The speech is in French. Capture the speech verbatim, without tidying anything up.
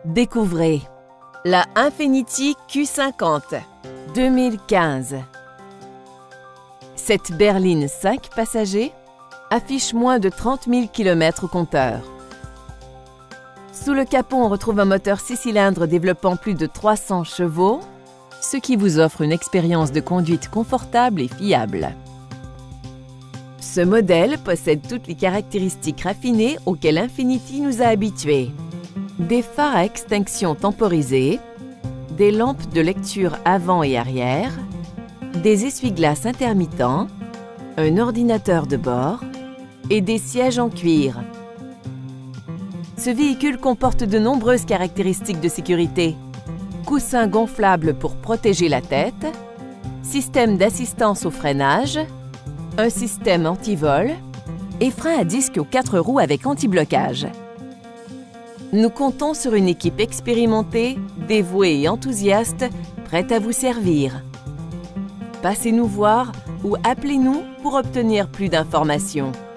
Découvrez la Infiniti Q cinquante deux mille quinze. Cette berline cinq passagers affiche moins de trente mille kilomètres au compteur. Sous le capot, on retrouve un moteur six cylindres développant plus de trois cents chevaux, ce qui vous offre une expérience de conduite confortable et fiable. Ce modèle possède toutes les caractéristiques raffinées auxquelles Infiniti nous a habitués. Des phares à extinction temporisés, des lampes de lecture avant et arrière, des essuie-glaces intermittents, un ordinateur de bord et des sièges en cuir. Ce véhicule comporte de nombreuses caractéristiques de sécurité. Coussins gonflables pour protéger la tête, système d'assistance au freinage, un système anti-vol et frein à disque aux quatre roues avec anti-blocage. Nous comptons sur une équipe expérimentée, dévouée et enthousiaste, prête à vous servir. Passez nous voir ou appelez-nous pour obtenir plus d'informations.